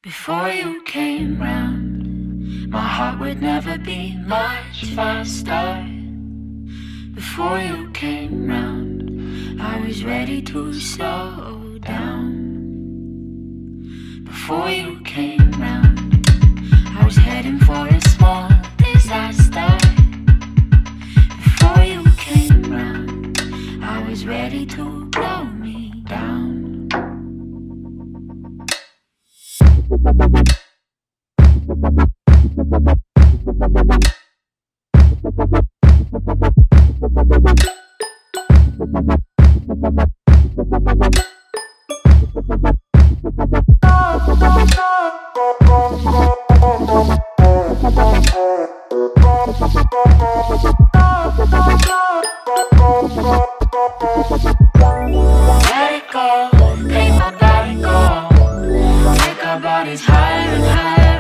Before you came round, my heart would never be much faster. Before you came round, I was ready to slow down. Before you came round, I was heading for a small disaster. Before you came round, I was ready to blow me down. Let it go, make my body go, make our bodies higher and higher.